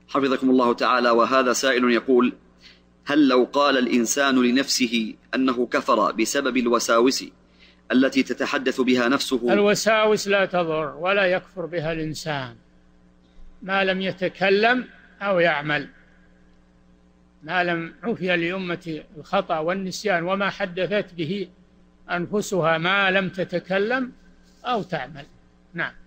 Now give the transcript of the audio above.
حفظكم الله تعالى. وهذا سائل يقول: هل لو قال الإنسان لنفسه أنه كفر بسبب الوساوس التي تتحدث بها نفسه؟ الوساوس لا تضر ولا يكفر بها الإنسان ما لم يتكلم أو يعمل، ما لم عفي لأمة الخطأ والنسيان وما حدثت به أنفسها ما لم تتكلم أو تعمل. نعم.